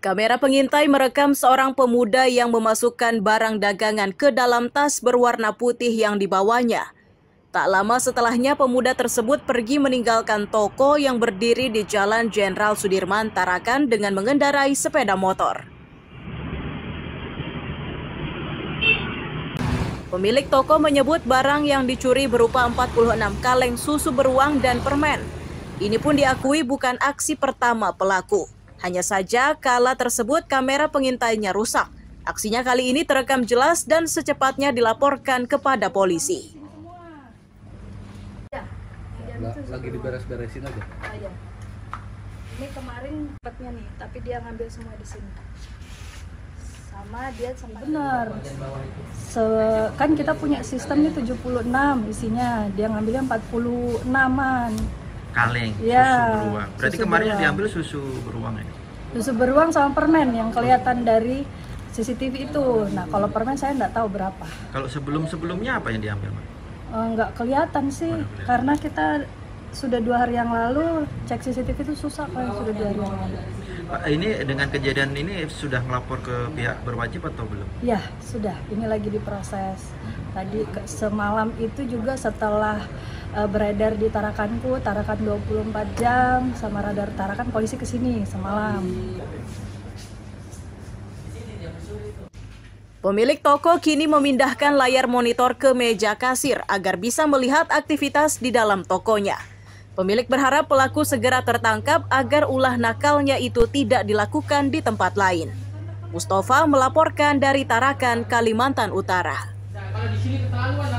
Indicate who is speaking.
Speaker 1: Kamera pengintai merekam seorang pemuda yang memasukkan barang dagangan ke dalam tas berwarna putih yang dibawanya. Tak lama setelahnya, pemuda tersebut pergi meninggalkan toko yang berdiri di Jalan Jenderal Sudirman, Tarakan dengan mengendarai sepeda motor. Pemilik toko menyebut barang yang dicuri berupa 46 kaleng susu beruang dan permen. Ini pun diakui bukan aksi pertama pelaku. Hanya saja kala tersebut kamera pengintainya rusak. Aksinya kali ini terekam jelas dan secepatnya dilaporkan kepada polisi.
Speaker 2: Lagi diberes-beresin aja.
Speaker 3: Iya. Ini kemarin dapatnya nih, tapi dia ngambil semua di sini. Sama dia sempat. Benar. Kan kita punya sistem nih 76 isinya, dia ngambilnya 46-an.
Speaker 4: Kaleng,
Speaker 3: ya,
Speaker 4: susu beruang. Berarti
Speaker 3: susu
Speaker 4: kemarin
Speaker 3: beruang.
Speaker 4: diambil susu beruang ini?
Speaker 3: Susu beruang sama permen yang kelihatan dari CCTV itu. Nah, kalau permen saya nggak tahu berapa.
Speaker 4: Kalau sebelum-sebelumnya apa yang diambil, Mak?
Speaker 3: Nggak kelihatan sih, karena kita sudah 2 hari yang lalu cek CCTV itu susah kalau sudah 2 hari yang lalu.
Speaker 4: Pak, ini dengan kejadian ini sudah melapor ke pihak berwajib atau belum?
Speaker 3: Ya, sudah. Ini lagi diproses. Tadi semalam itu juga setelah beredar di Tarakanku, Tarakan 24 jam, sama radar Tarakan, polisi kesini semalam.
Speaker 1: Pemilik toko kini memindahkan layar monitor ke meja kasir agar bisa melihat aktivitas di dalam tokonya. Pemilik berharap pelaku segera tertangkap agar ulah nakalnya itu tidak dilakukan di tempat lain. Mustafa melaporkan dari Tarakan, Kalimantan Utara.